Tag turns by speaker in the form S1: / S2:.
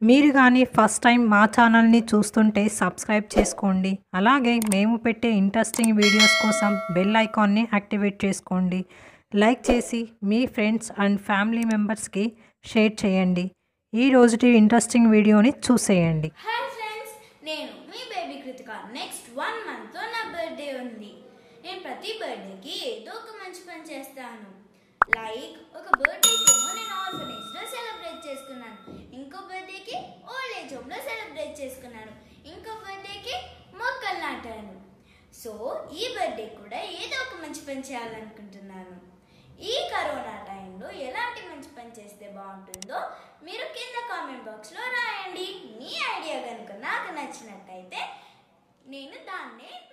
S1: మీరు కానీ first time మా ఛానల్ని చూస్తుంటే సబ్స్క్రైబ్ చేసుకోండి. అలాగే మేము పెట్టే ఇంట్రెస్టింగ్ వీడియోస్ కోసం బెల్ ఐకాన్ని యాక్టివేట్ చేసుకోండి. లైక్ చేసి మీ ఫ్రెండ్స్ అండ్ ఫ్యామిలీ మెంబర్స్కి షేర్ చేయండి. ఈ రోజుటి ఇంట్రెస్టింగ్ వీడియోని చూసేయండి.
S2: హాయ్ ఫ్రెండ్స్, నేను మీ బేబీ కృతిక. నెక్స్ట్ 1 మంత్లో నా బర్త్డే ఉంది. నేను ప్రతి బర్త్డేకి ఏదో ఒక మంచి పని చేస్తాను. లైక్ ఒక బర్త్డేకి ఏమో నేను ఆర్ఫనేజ్లో సెలబ్రేట్ చేసుకున్నాను, ఇంకో బర్త్డేకి ఓల్డ్ ఏజ్ హోమ్లో సెలబ్రేట్ చేసుకున్నాను, ఇంకో బర్త్డేకి మొక్కలు నాటాను. సో ఈ బర్త్డే కూడా ఏదో ఒక మంచి పని చేయాలనుకుంటున్నాను. ఈ కరోనా టైంలో ఎలాంటి మంచి పని చేస్తే బాగుంటుందో మీరు కింద కామెంట్ బాక్స్లో రాయండి. మీ ఐడియా కనుక నాకు నచ్చినట్టయితే నేను దాన్నే